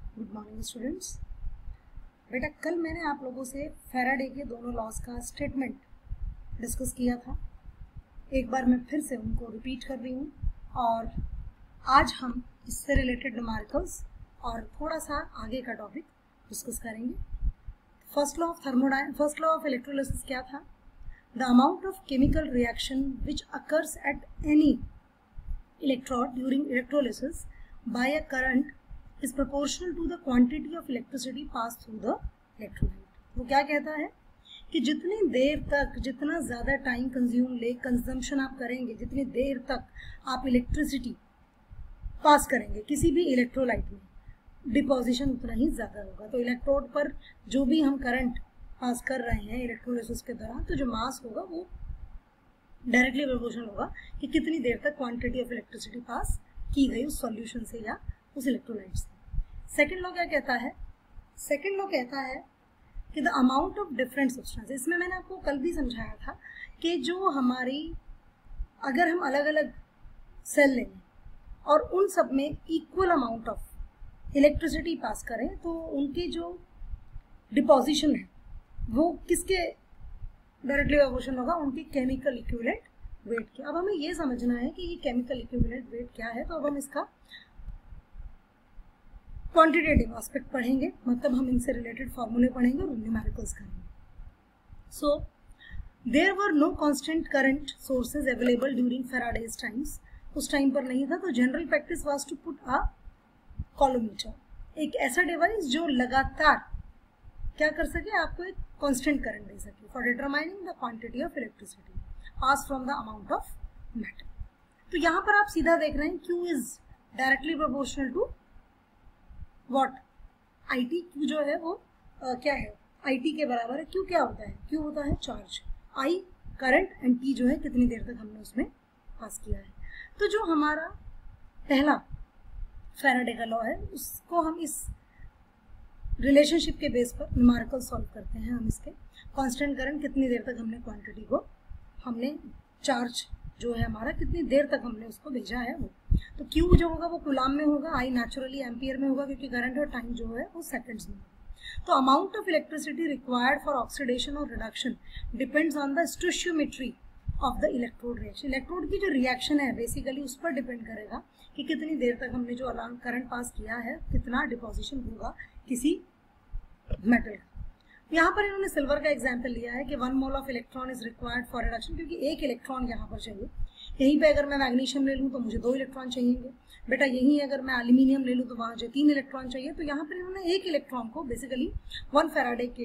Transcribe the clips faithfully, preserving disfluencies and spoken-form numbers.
Good morning students. बेटा कल मैंने आप लोगों से फैराडे के दोनों लॉज का स्टेटमेंट डिस्कस किया था। एक बार मैं फिर से उनको रिपीट कर रही हूँ और आज हम इससे रिलेटेड न्यूमेरिकल्स और थोड़ा सा आगे का टॉपिक डिस्कस करेंगे। First law of thermodyne first law of electrolysis क्या था? The amount of chemical reaction which occurs at any electrode during electrolysis by a current is proportional to the quantity of electricity passed through the electrolyte। वो क्या कहता है कि जितनी देर तक, जितना ज़्यादा टाइम कंज्यूम ले कंजम्पशन आप करेंगे, जितनी देर तक आप इलेक्ट्रिसिटी पास करेंगे किसी भी इलेक्ट्रोलाइट में, डिपोजिशन उतना ही ज़्यादा होगा। तो इलेक्ट्रोड पर जो भी हम करंट पास कर रहे हैं इलेक्ट्रोलिसिस के दौरान, तो जो मास होगा वो डायरेक्टली प्रोपोर्शनल होगा कि कितनी देर तक क्वांटिटी ऑफ इलेक्ट्रिसिटी पास की गई उस सॉल्यूशन से या उस इलेक्ट्रोलाइट से। सेकेंड लॉ क्या कहता है? सेकेंड लॉ कहता है कि the amount of different substance, इसमें मैंने आपको कल भी समझाया था कि जो हमारी, अगर हम अलग अलग सेल लें और उन सब में equal amount of electricity pass करें तो उनकी जो डिपोजिशन है वो किसके डायरेक्टली प्रोपोर्शनल होगा? उनकी केमिकल इक्विवेलेंट वेट के। अब हमें ये समझना है कि ये केमिकल इक्विवेलेंट वेट क्या है, तो अब हम इसका क्वांटिटेटिव एस्पेक्ट पढ़ेंगे, मतलब हम इनसे रिलेटेड फॉर्मूले पढ़ेंगे और न्यूमेरिकल्स करेंगे। So there were no constant current sources available during Faraday's times. उस टाइम पर नहीं था, तो general practice was to put a coulometer, एक ऐसा डिवाइस जो लगातार क्या कर सके, आपको एक कांस्टेंट करंट दे सके for determining the quantity of electricity pass from the amount of matter. तो यहाँ पर आप सीधा देख रहे हैं Q is directly proportional to what? I T. Q जो है वो आ, क्या है? आई टी के बराबर है। क्यू क्या होता है? क्यू होता है charge, I current, and T जो है कितनी देर तक हमने उसमें पास किया है। तो जो हमारा पहला फैराडे का लॉ है उसको हम इस रिलेशनशिप के बेस पर न्यूमेरिकल सॉल्व करते हैं। हम इसके कांस्टेंट करंट कितनी देर तक हमने क्वांटिटी को, हमने चार्ज जो है हमारा कितनी देर तक हमने उसको भेजा है वो, तो Q जो होगा वो कूलाम में होगा, I नेचुरली एम्पियर में होगा क्योंकि करंट और टाइम जो है वो सेकंड्स में होगा। तो amount of electricity required for oxidation और reduction depends on the stoichiometry of the electrode reaction. Electrode की जो रिएक्शन है बेसिकली उस पर डिपेंड करेगा कि कितनी देर तक हमने जो करंट पास किया है, कितना डिपोजिशन होगा किसी मेटल का। यहाँ पर इन्होंने सिल्वर का एग्जाम्पल लिया है कि one mole of electron is required for reduction, क्योंकि एक इलेक्ट्रॉन यहाँ पर चाहिए। यहीं पे अगर मैं मैग्नीशियम ले लूँ तो मुझे दो इलेक्ट्रॉन चाहिए बेटा, यहीं अगर मैं एल्यूमिनियम ले लूँ तो वहाँ मुझे तीन इलेक्ट्रॉन चाहिए। तो यहाँ पर इन्होंने एक इलेक्ट्रॉन को बेसिकली वन फैराडे के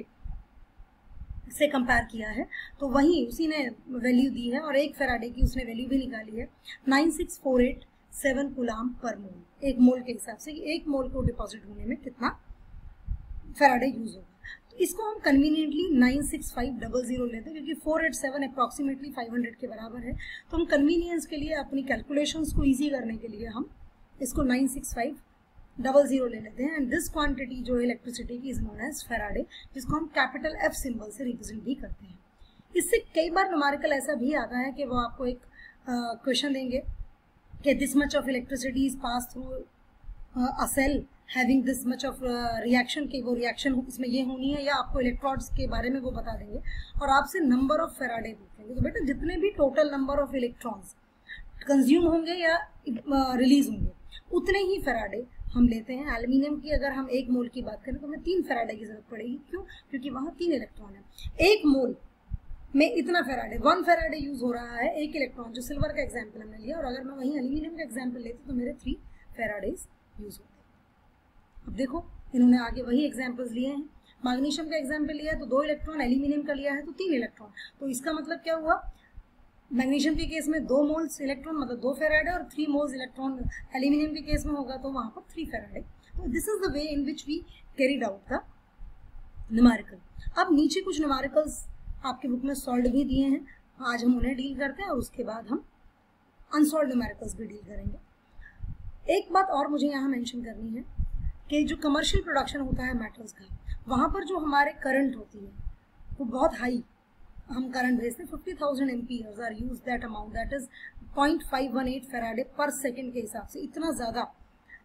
से कंपेयर किया है, तो वहीं उसी ने वैल्यू दी है और एक फैराडे की उसने वैल्यू भी निकाली है nine six four eight seven coulomb per mole. एक मोल के हिसाब से एक मोल को डिपॉजिट होने में कितना फैराडे यूज होगा। तो इसको हम conveniently nine six five double zero लेते हैं क्योंकि four eight seven approximately five hundred के बराबर है। तो हम कन्वीनियंस के लिए, अपनी कैलकुलेशंस को इजी करने के लिए हम इसको nine six five double zero ले लेते हैं। एंड दिस क्वांटिटी जो है इलेक्ट्रिसिटी की इज नोन एज फैराडे, जिसको हम कैपिटल एफ सिंबल से रिप्रेजेंट भी करते हैं। इससे कई बार न्यूमेरिकल ऐसा भी आता है कि वो आपको एक क्वेश्चन uh, देंगे कि this much of electricity is pass through a cell having this much of reaction, की वो रिएक्शन इसमें ये होनी है, या आपको इलेक्ट्रॉड्स के बारे में वो बता देंगे और आपसे नंबर ऑफ फैराडे पूछेंगे। तो बेटा जितने भी total number of electrons consume होंगे या रिलीज होंगे उतने ही फैराडे हम लेते हैं। एल्यूमिनियम की अगर हम एक मोल की बात करें तो हमें तीन फैराडे की जरूरत पड़ेगी। क्यों? क्योंकि वहाँ तीन इलेक्ट्रॉन है। एक मोल में इतना फैराडे, वन फैराडे यूज हो रहा है एक इलेक्ट्रॉन, जो सिल्वर का एग्जाम्पल हमने लिया, और अगर मैं वहीं एल्यूमिनियम का एग्जाम्पल लेती तो मेरे थ्री फैराडेज यूज होते। अब देखो इन्होंने आगे वही एग्जाम्पल्स लिए हैं। मैग्नीशियम का एग्जाम्पल लिया है तो दो इलेक्ट्रॉन, एल्यूमिनियम का लिया है तो तीन इलेक्ट्रॉन। तो इसका मतलब क्या हुआ? मैग्नीशियम के केस में दो मोल्स इलेक्ट्रॉन मतलब दो फैराडे, और थ्री मोल्स इलेक्ट्रॉन एल्यूमिनियम के केस में होगा तो वहाँ पर थ्री फैराडे। तो this is the way in which we carried out the numerical. अब नीचे कुछ न्यूमेरिकल्स आपके बुक में सॉल्व भी दिए हैं, आज हम उन्हें डील करते हैं और उसके बाद हम अनसॉल्व न्यूमेरिकल्स भी डील करेंगे। एक बात और मुझे यहाँ मेंशन करनी है कि जो कमर्शियल प्रोडक्शन होता है मेटल्स का, वहाँ पर जो हमारे करंट होती है वो बहुत हाई हम करंट भेजते हैं। Fifty thousand amperes are use that amount, that is point five one eight Faraday per second के हिसाब से। इतना ज़्यादा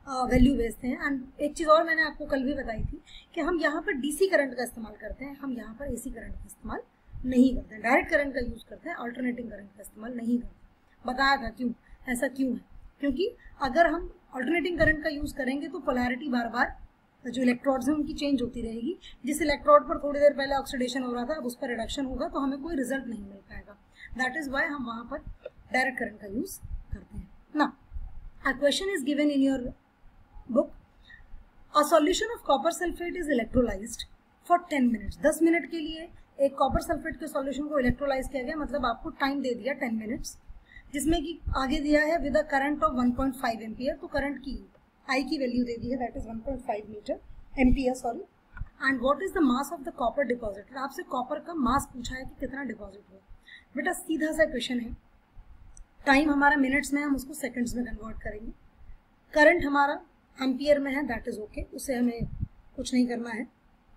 वैल्यू भेजते हैं। एंड एक चीज़ और मैंने आपको कल भी बताई थी कि हम यहाँ पर डीसी करंट का इस्तेमाल करते हैं, हम यहाँ पर एसी करंट का इस्तेमाल नहीं करते हैं, डायरेक्ट करंट का यूज़ करते हैं, अल्टरनेटिंग करंट का इस्तेमाल नहीं करते। बताया था क्यों, ऐसा क्यों है, क्योंकि अगर हम अल्टरनेटिंग करंट का यूज़ करेंगे तो पोलैरिटी बार बार जो इलेक्ट्रोड्स हैं उनकी चेंज होती रहेगी। जिस इलेक्ट्रोड पर थोड़ी देर पहले ऑक्सीडेशन हो रहा था अब उस पर रिडक्शन होगा तो हमें कोई रिजल्ट नहीं मिल पाएगा। दैट इज वाई हम वहाँ पर डायरेक्ट करंट का यूज़ करते हैं ना। A question is given in your book, a solution of copper sulphate is electrolysed for ten minutes. दस मिनट के लिए एक कॉपर सल्फेट के सॉल्यूशन को इलेक्ट्रोलाइज किया गया, मतलब आपको टाइम दे दिया टेन मिनट्स, जिसमें कि आगे दिया है with a current of one point five ampere. तो करंट की आई की वैल्यू दे दी है, that is one point five metre ampere sorry. And what is the mass of the copper deposited, आपसे कॉपर का मास पूछा है कि कितना डिपॉजिट हुआ। बेटा सीधा सा क्वेश्चन है, टाइम हमारा मिनट्स में, हम उसको सेकंड्स में कन्वर्ट करेंगे। करंट हमारा एम्पियर में है, दैट इज ओके, उससे हमें कुछ नहीं करना है।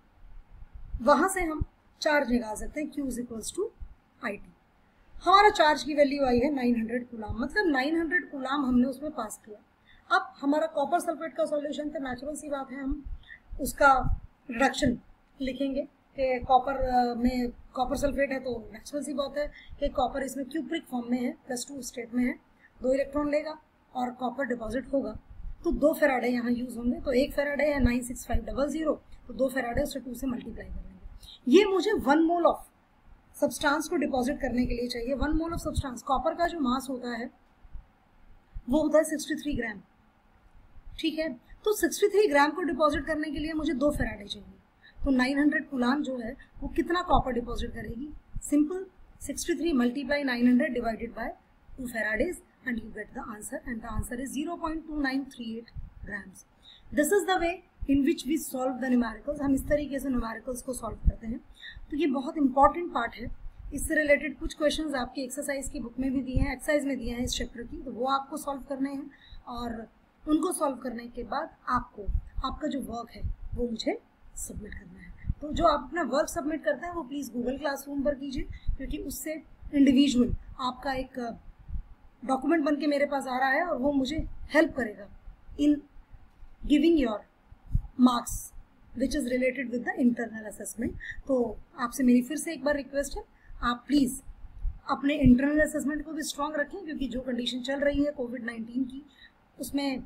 वहां से हम चार्ज निकाल सकते हैं, Q is equals to I T. हमारा चार्ज की वैल्यू आई है नाइन हंड्रेड कूलाम, मतलब नाइन हंड्रेड कूलाम हमने उसमें पास किया। अब हमारा कॉपर सल्फेट का सॉल्यूशन तो नेचुरल सी बात है, हम उसका रिडक्शन लिखेंगे कि कॉपर में कॉपर सल्फेट है तो नेचुरल सी बात है कि कॉपर इसमें क्यूप्रिक फॉर्म में है, प्लस टू स्टेट में है, दो इलेक्ट्रॉन लेगा और कॉपर डिपॉजिट होगा। तो दो फेराडे यहाँ यूज होंगे, तो एक फेराडे है nine six five double zero, तो दो फेराडे उससे टू से मल्टीप्लाई कर लेंगे। ये मुझे वन मोल ऑफ सब्सटेंस को डिपॉजिट करने के लिए चाहिए। One mole of substance, copper का जो मास होता है वो होता है सिक्सटी थ्री ग्राम, ठीक है। तो सिक्सटी थ्री ग्राम को डिपॉजिट करने के लिए मुझे दो फेराडे चाहिए, तो नाइन हंड्रेड कूलाम जो है वो कितना कॉपर डिपॉजिट करेगी, simple sixty three multiply nine hundred divided by two Faradays and you get the answer, and the answer is zero point two nine three eight grams. This is the way in which we solve the numericals. हम इस तरीके से numericals को solve करते हैं। तो ये बहुत इंपॉर्टेंट पार्ट है। इससे रिलेटेड कुछ क्वेश्चंस आपकी एक्सरसाइज की बुक में भी दिए हैं, एक्सरसाइज में दिए हैं इस चैप्टर की, तो वो आपको सॉल्व करने हैं और उनको सॉल्व करने के बाद आपको आपका जो वर्क है वो मुझे सबमिट करना है। तो जो आप अपना वर्क सबमिट करते हैं वो प्लीज़ गूगल क्लासरूम पर कीजिए, क्योंकि उससे इंडिविजुअल आपका एक डॉक्यूमेंट बन के मेरे पास आ रहा है और वो मुझे हेल्प करेगा in giving your marks which is related with the internal assessment. तो आपसे मेरी फिर से एक बार रिक्वेस्ट है, आप प्लीज़ अपने इंटरनल असेसमेंट को भी स्ट्रॉन्ग रखें, क्योंकि जो कंडीशन चल रही है कोविड नाइन्टीन की, उसमें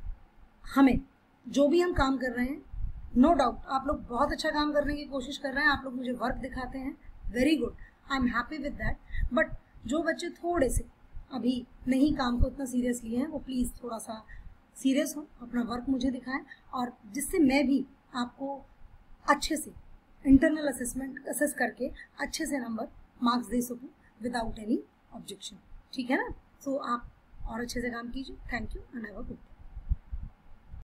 हमें जो भी हम काम कर रहे हैं, नो डाउट आप लोग बहुत अच्छा काम करने की कोशिश कर रहे हैं, आप लोग मुझे वर्क दिखाते हैं, very good, I am happy with that. But जो बच्चे थोड़े से अभी नहीं काम को इतना सीरियस लिए हैं, वो प्लीज़ थोड़ा सा सीरियस हो, अपना वर्क मुझे दिखाएं, और जिससे मैं भी आपको अच्छे से इंटरनल असेसमेंट असेस करके अच्छे से नंबर मार्क्स दे सकूँ विदाउट एनी ऑब्जेक्शन, ठीक है ना। सो so, आप और अच्छे से काम कीजिए। Thank you and have a good day.